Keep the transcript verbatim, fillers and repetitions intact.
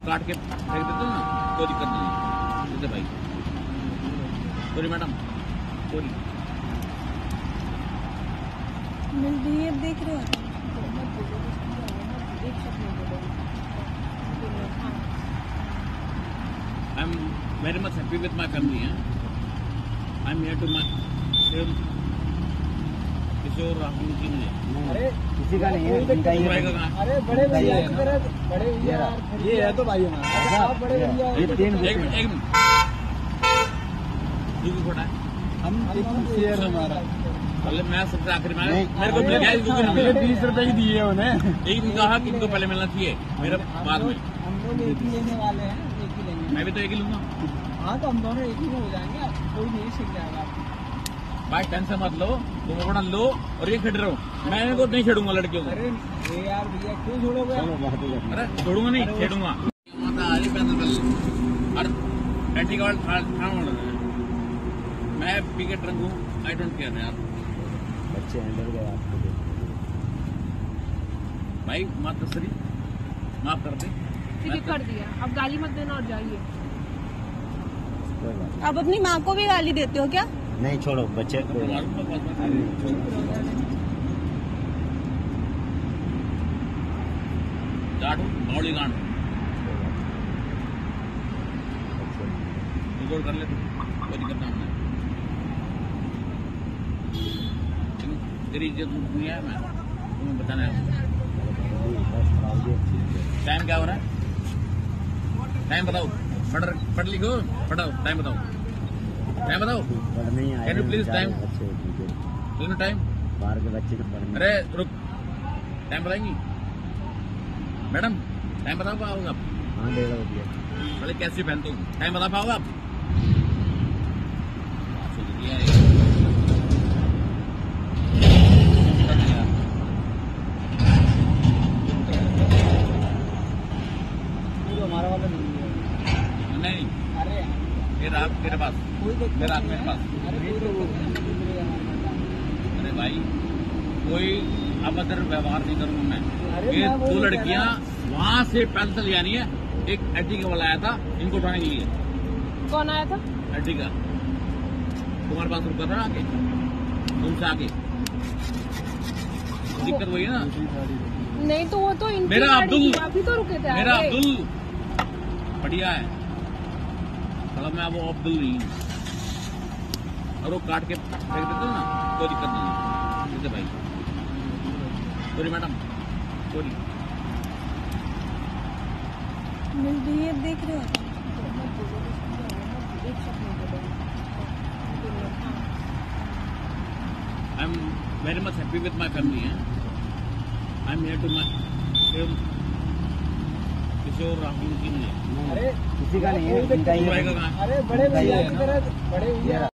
काट के फेंक देते हो ना, कोई दिक्कत नहीं है भाई। Sorry madam, sorry. बिहेव देख रहे हो। I am very much happy with my family. I am here to my Kishore Rahul ji ने। अरे किसी का नहीं है, इनका ही है। अरे बड़े भैया, बड़े भैया ये है तो भाई हमारा बड़े भैया। ये तीन एक मिनट एक मिनट जो खोटा है हम शेयर हमारा पहले मैं सबसे आखिर में मेरे को मिल गया, इसको नहीं मिला। बीस रुपए ही दिए उन्हें। एक दिन कहा कि इनको पहले मिलना चाहिए, मेरे बाद में। हम लोग एक ही लेने वाले हैं, एक ही लेंगे। मैं भी तो एक ही लूंगा। हाँ तो हम दोनों एक ही में हो जाएंगे, कोई नहीं सीख जाएगा। भाई टेंशन मत लो, तुम अपना लो और ये खेल रहे हो। मैं इनको नहीं छेड़ूंगा लड़कियों को। अरे यार भैया क्यों छोड़ोगे? अरे छोड़ूंगा नहीं, छेड़ूंगा। मैं पी के ट्रंक हूँ, आई डोंट केयर यार। बच्चे हैंडल गए आपको भाई माफ सरी माफ कर दे। ठीक है कर दिया, अब गाली मत देना और जाइए। कोई बात अब अपनी माँ को भी गाली देते हो क्या? नहीं, छोड़ो बच्चे को। गाड़ू मौली गांड रिकॉर्ड कर ले, कोई दिक्कत नहीं। तेरी इज्जत नहीं है, मैं तुम्हें बताना है। टाइम क्या हो रहा है? टाइम बताओ, पढ़ पढ़ लिखो, पढ़ाओ। टाइम बताओ, टाइम बताओ। Can you please time no time. बाहर के बच्चे तो पढ़ने। अरे रुक, टाइम बताएंगी मैडम? टाइम बता पाओगे आप? हाँ डेढ़ हो गया। पहले कैसे पहनते हो, टाइम बता पाओगे आप? हमारा वाला नहीं है। नहीं अरे फिर आप मेरे पास, फिर आप मेरे पास। अरे भाई कोई अभद्र व्यवहार नहीं करूंगा मैं। ये दो लड़कियां वहां से पैदल ले आनी है। एक एडी का वाला आया था इनको उठाने के लिए। कौन आया था? एडी का तुम्हारे पास रुका था आके, तुमसे आके। दिक्कत वही है ना। नहीं तो वो तो इनकी मेरा गाड़ी अब्दुल, थी, अभी तो रुके थे। मेरा आगे। अब्दुल बढ़िया है, मतलब मैं वो अब्दुल नहीं हूँ। और वो काट के फेंक देते हो ना, कोई दिक्कत नहीं है भाई। Sorry madam, sorry. बिहेव देख रहे हो। I am very much happy with my family. I am here to my Kishore Rahul ji ने। अरे किसी का नहीं है, इनका ही है। कहाँ? अरे बड़े भैया, बड़े भैया